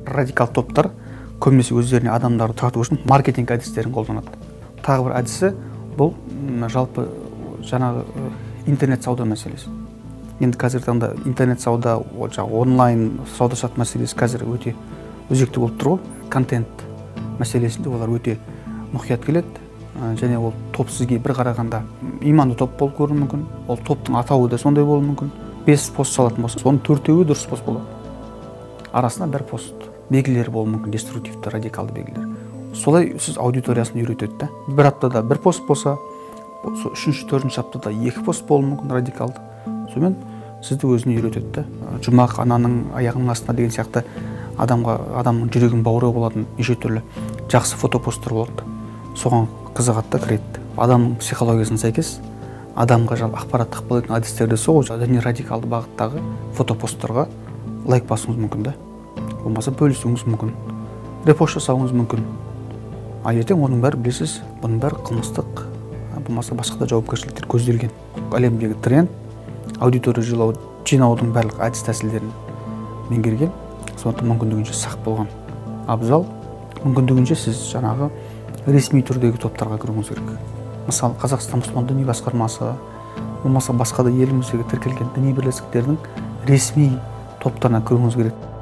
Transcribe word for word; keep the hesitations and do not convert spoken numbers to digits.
Радикал топтар көбінесе өздеріне адамдарды тарту үшін маркетинг әдістерін қолданады. Тағы бір әдісі бұл жалпы жаңағы интернет сауда мәселесі. Енді қазіргі таңда интернет сауда, онлайн сауда сат мәселесі қазір өте өзекті болып тұр ғой. Контент мәселесінде олар өте мұқият келеді. Және ол топ сізге бір қарағанда иманды топ болып көруі мүмкін. Ол топтың атауы да сондай болуы мүмкін. бес пост салатын болса, соның төртеуі дұрыс пост болады. Арасында бір пост белгілері болуы мүмкін, деструктивті, радикалды белгілер. Солай сіз аудиториясын үйретеді да. Бір аптада бір пост болса, үшінші, төртінші аптада екі пост болуы мүмкін радикалды. Сонымен сізді өзіне үйретеді да. Жұмақ ананың аяғының астына деген сияқты адамға, адамның жүрегін бауыры болатын неше түрлі жақсы фотопосттар болады. Соған қызығатта кіреді. Адамның психологиясына сәйкес адамға жалпы ақпарат ықпал ететін әдістерді сол діни радикалды бағыттағы фотопосттарға лайк басуыңыз мүмкін да. Болмаса бөлісуіңіз мүмкін. Репост жасауыңыз мүмкін. А ертең оның бәрі білесіз, бұның бәрі қылмыстық, болмаса басқа да жауапкершіліктер көзделген. Әлемдегі тренд аудитория жинау, жинаудың барлық әдіс тәсілдерін меңгерген. Сондықтан мүмкіндігінше сақ болған абзал. Мүмкіндігінше сіз жаңағы ресми түрдегі топтарға кіруіңіз керек. Мысалы, Қазақстан мұсылман діни басқармасы, болмаса басқа да еліміздегі тіркелген діни бірлестіктердің ресми топтарына кіруіңіз керек.